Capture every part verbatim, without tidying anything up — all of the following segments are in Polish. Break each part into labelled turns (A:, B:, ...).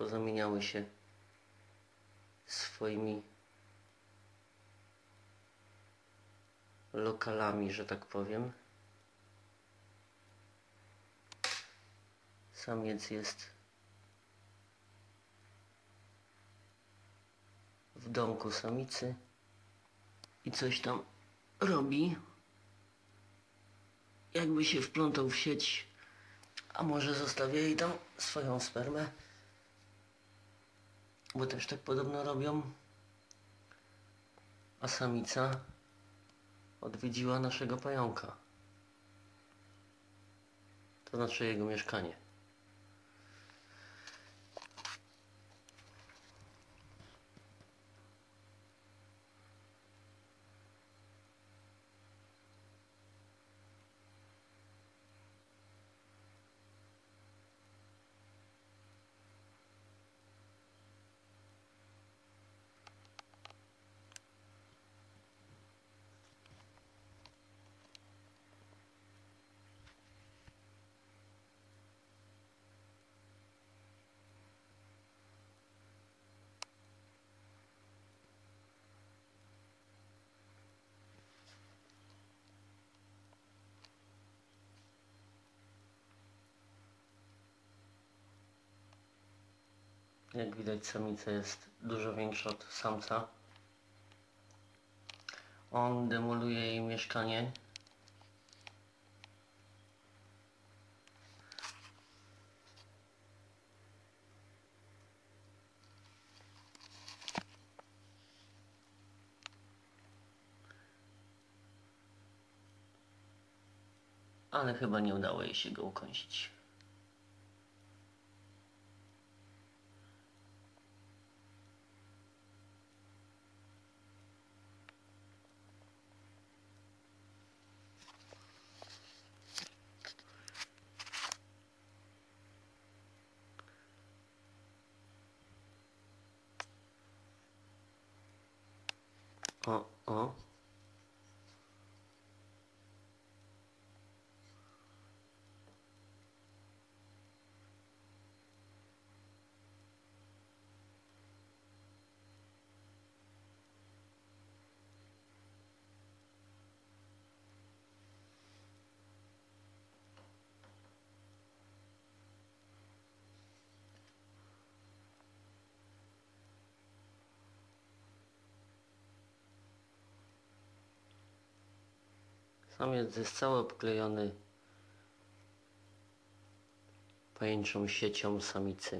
A: pozamieniały się swoimi lokalami, że tak powiem. Samiec jest w domku samicy i coś tam robi, jakby się wplątał w sieć, a może zostawia jej tam swoją spermę, bo też tak podobno robią, a samica odwiedziła naszego pająka, to znaczy jego mieszkanie. Jak widać, samica jest dużo większa od samca. On demoluje jej mieszkanie. Ale chyba nie udało jej się go ukąsić. O, o. Samiec jest cały obklejony pajęczą siecią samicy.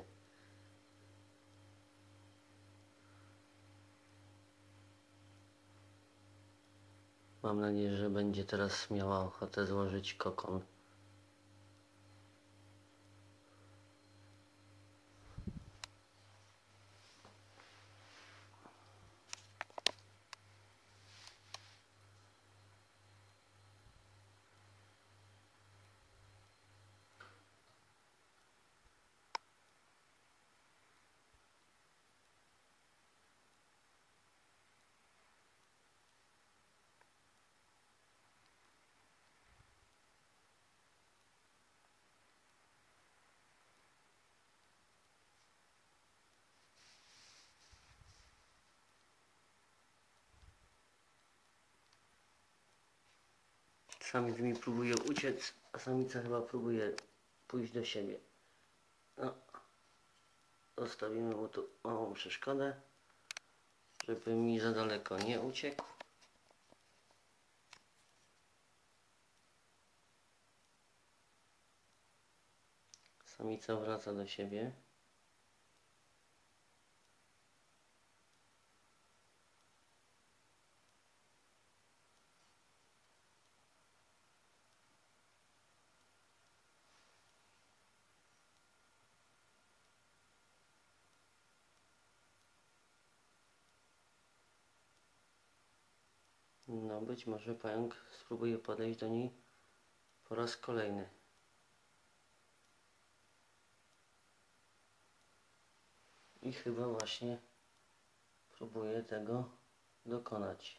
A: Mam nadzieję, że będzie teraz miała ochotę złożyć kokon. Samiec mi próbuje uciec, a samica chyba próbuje pójść do siebie. No, zostawimy mu tu małą przeszkodę, żeby mi za daleko nie uciekł. Samica wraca do siebie. No, być może pająk spróbuje podejść do niej po raz kolejny. I chyba właśnie próbuje tego dokonać.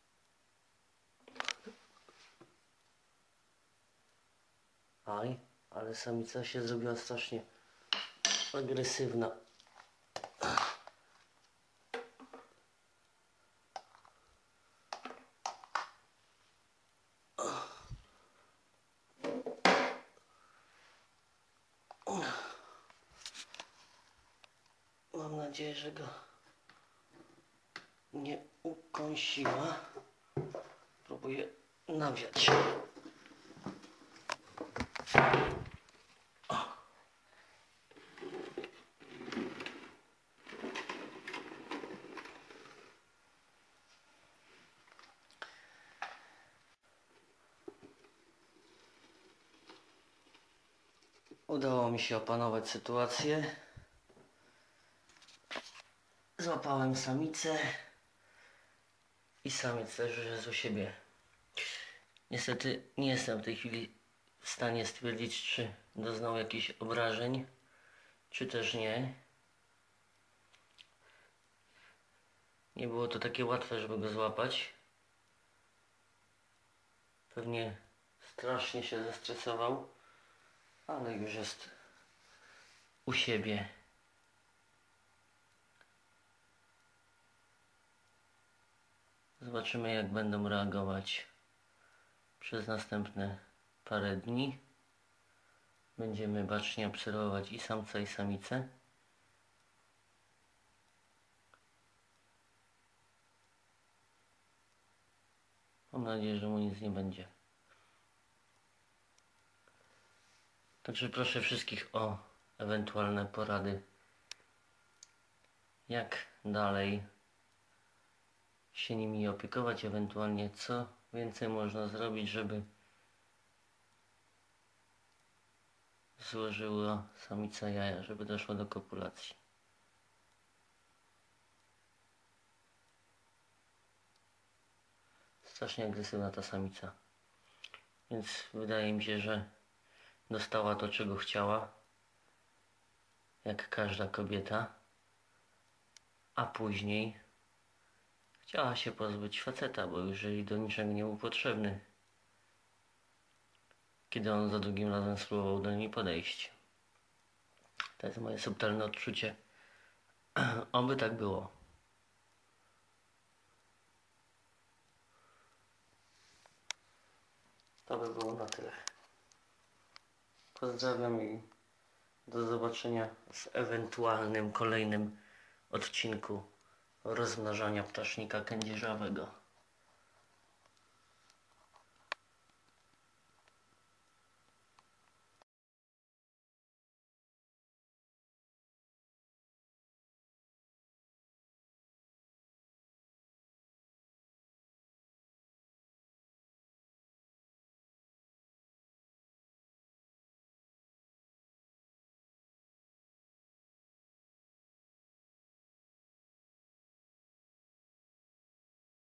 A: Aj. ale samica się zrobiła strasznie agresywna. Mam nadzieję, że go nie ukąsiła. Próbuję nawiać. Udało mi się opanować sytuację. Złapałem samicę i samiec też już jest u siebie. Niestety nie jestem w tej chwili w stanie stwierdzić, czy doznał jakichś obrażeń, czy też nie. Nie było to takie łatwe, żeby go złapać. Pewnie strasznie się zestresował, ale już jest u siebie. Zobaczymy, jak będą reagować przez następne parę dni. Będziemy bacznie obserwować i samca, i samicę. Mam nadzieję, że mu nic nie będzie. Także proszę wszystkich o ewentualne porady, jak dalej się nimi opiekować, ewentualnie co więcej można zrobić, żeby złożyła samica jaja, żeby doszło do kopulacji. Strasznie agresywna ta samica, więc wydaje mi się, że dostała to, czego chciała, jak każda kobieta, a później chciała się pozbyć faceta, bo już jej do niczego nie był potrzebny, kiedy on za drugim razem spróbował do niej podejść. To jest moje subtelne odczucie. Oby tak było. To by było na tyle. Pozdrawiam i do zobaczenia w ewentualnym kolejnym odcinku rozmnażania ptasznika kędzierzawego.